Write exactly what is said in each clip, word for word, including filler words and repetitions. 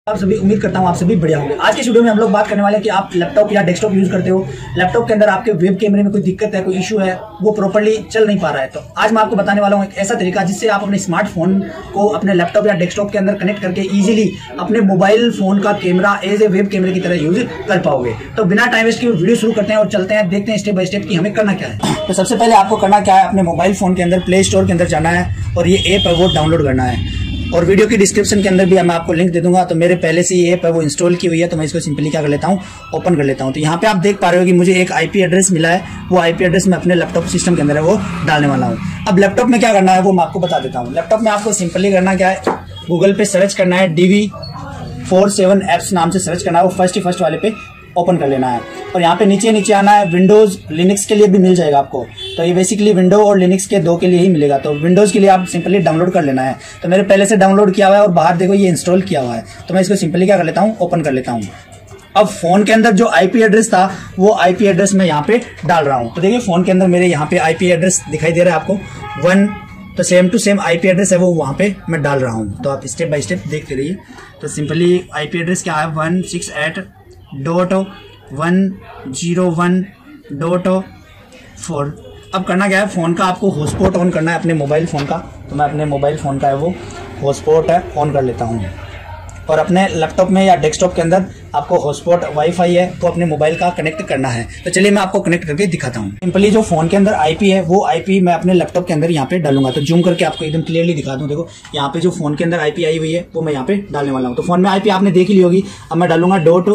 आप सभी उम्मीद करता हूँ आप सभी बढ़िया होंगे। आज के वीडियो में हम लोग बात करने वाले हैं कि आप लैपटॉप या डेस्कटॉप यूज करते हो, लैपटॉप के अंदर आपके वेब कैमरे में कोई दिक्कत है, कोई इशू है, वो प्रॉपर्ली चल नहीं पा रहा है। तो आज मैं आपको बताने वाला हूँ एक ऐसा तरीका जिससे आप अपने स्मार्टफोन को अपने लैपटॉप या डेस्कटॉप के अंदर कनेक्ट करके इजीली अपने मोबाइल फोन का कैमरा एज ए वेब कैमरे की तरह यूज कर पाओगे। तो बिना टाइम वेस्ट किए वीडियो शुरू करते हैं और चलते हैं, देखते हैं स्टेप बाय स्टेप कि हमें करना क्या है। तो सबसे पहले आपको करना क्या है, अपने मोबाइल फोन के अंदर प्ले स्टोर के अंदर जाना है और ये ऐप है वो डाउनलोड करना है। और वीडियो की डिस्क्रिप्शन के अंदर भी मैं आपको लिंक दे दूंगा। तो मेरे पहले से ये ऐप है वो इंस्टॉल की हुई है, तो मैं इसको सिंपली क्या कर लेता हूँ, ओपन कर लेता हूँ। तो यहाँ पे आप देख पा रहे हो कि मुझे एक आईपी एड्रेस मिला है, वो आईपी एड्रेस मैं अपने लैपटॉप सिस्टम के अंदर है वो डालने वाला हूँ। अब लैपटॉप में क्या करना है वो मैं आपको बता देता हूँ। लैपटॉप में आपको सिंपली करना क्या है, गूगल पे सर्च करना है, डीवी फोर सेवन एप्स नाम से सर्च करना है, वो फर्स्ट ही फर्स्ट वाले पे ओपन कर लेना है। और यहाँ पे नीचे नीचे आना है, विंडोज लिनक्स के लिए भी मिल जाएगा आपको। तो ये बेसिकली विंडो और लिनक्स के दो के लिए ही मिलेगा। तो विंडोज के लिए आप सिंपली डाउनलोड कर लेना है। तो मेरे पहले से डाउनलोड किया हुआ है और बाहर देखो ये इंस्टॉल किया हुआ है। तो मैं इसको सिंपली क्या कर लेता हूँ, ओपन कर लेता हूँ। अब फोन के अंदर जो आईपी एड्रेस था वो आईपी एड्रेस मैं यहाँ पे डाल रहा हूँ। तो देखिए फोन के अंदर मेरे यहाँ पे आईपी एड्रेस दिखाई दे रहा है आपको वन, तो same to same IP address है वो वहाँ पे मैं डाल रहा हूँ। तो आप स्टेप बाय स्टेप देखते रहिए। तो सिंपली आईपी एड्रेस क्या है, one six eight dot one zero one dot four. अब करना क्या है, फ़ोन का आपको हॉटस्पॉट ऑन करना है अपने मोबाइल फ़ोन का। तो मैं अपने मोबाइल फ़ोन का है वो हॉटस्पॉट है ऑन कर लेता हूँ। और अपने लैपटॉप में या डेस्कटॉप के अंदर आपको हॉटस्पॉट वाईफाई है तो अपने मोबाइल का कनेक्ट करना है। तो चलिए मैं आपको कनेक्ट करके दिखाता हूँ। सिंपली जो फोन के अंदर आईपी है वो आईपी मैं अपने लैपटॉप के अंदर यहाँ पे डालूंगा। तो जूम करके आपको एकदम क्लियरली दिखा दूँ। देखो यहाँ पे जो फोन के अंदर आईपी आई हुई है वो मैं यहाँ पे डालने वाला हूँ। तो फोन में आईपी आपने देख ली होगी। अब मैं डालूंगा dot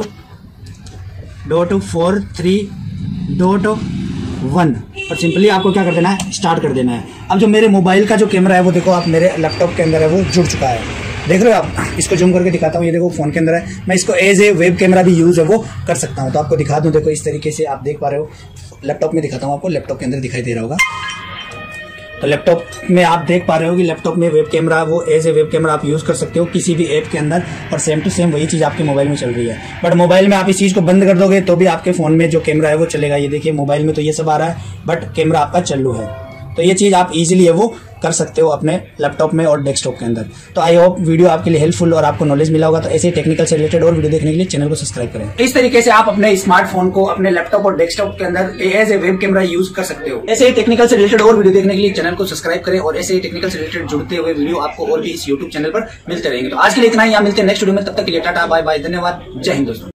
dot four three dot one और सिंपली आपको क्या कर देना है, स्टार्ट कर देना है। अब जो मेरे मोबाइल का जो कैमरा है वो देखो आप मेरे लैपटॉप के अंदर है वो जुड़ चुका है। देख रहे हो आप, इसको जूम करके दिखाता हूँ। ये देखो फोन के अंदर है, मैं इसको एज ए वेब कैमरा भी यूज है वो कर सकता हूँ। तो आपको दिखा दूँ, देखो इस तरीके से आप देख पा रहे हो। लैपटॉप में दिखाता हूँ आपको, लैपटॉप के अंदर दिखाई दे रहा होगा। तो लैपटॉप में आप देख पा रहे हो कि लैपटॉप में वेब कैमरा वो एज ए वेब कैमरा आप यूज कर सकते हो किसी भी ऐप के अंदर। और सेम टू सेम वही चीज आपके मोबाइल में चल रही है। बट मोबाइल में आप इस चीज को बंद कर दोगे तो भी आपके फोन में जो कैमरा है वो चलेगा। ये देखिए मोबाइल में तो ये सब आ रहा है बट कैमरा आपका चालू है। तो ये चीज आप इजीली है वो कर सकते हो अपने लैपटॉप में और डेस्कटॉप के अंदर। तो आई होप वीडियो आपके लिए हेल्पफुल और आपको नॉलेज मिला होगा। तो ऐसे टेक्निकल से रिलेटेड और वीडियो देखने के लिए चैनल को सब्सक्राइब करें। इस तरीके से आप अपने स्मार्टफोन को अपने लैपटॉप और डेस्कटॉप के अंदर as a web camera use कर सकते हो। ऐसे ही टेक्निकल से रिलेटेड और वीडियो देखने के लिए चैनल को सब्सक्राइब करें और ऐसे ही टेक्निकल से रिलेटेड जुड़ते हुए वीडियो आपको और भी इस यूट्यूब चैनल पर मिलते रहेंगे। तो आज के लिए इतना ही, यहाँ मिलते हैं नेक्स्ट वीडियो में। तब तक के लिए टाटा बाय बाय, धन्यवाद, जय हिंद दोस्तों।